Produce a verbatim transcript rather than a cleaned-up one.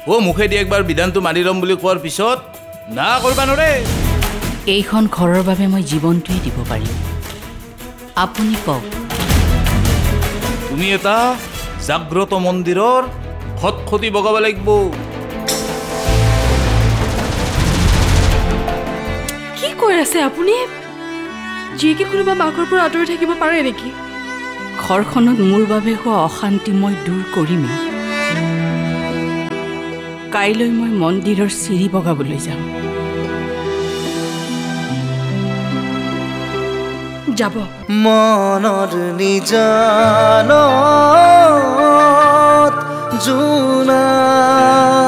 ও মুখেদি একবাৰ বিধানটো মানি ল'ম বুলি কোৱাৰ পিছত না কৰিবা নৰে এইখন ঘৰৰ বাবে মই জীৱনটোৱে দিব পাৰিম আপুনি কওক তুমি এটা জাগ্ৰত মন্দিৰৰ খটখটি বগাব লাগিব কি কৈ আছে আপুনি যিকে কোনোবা মাকৰ পৰা আঁতৰি থাকিব পাৰে নেকি ঘৰখনত মোৰ বাবে হোৱা অশান্তি মই দূৰ কৰিমেই কাইলৈ মই মন্দিৰৰ চিৰি বগাবলৈ যাম যাব মনৰ নিজানত জোনা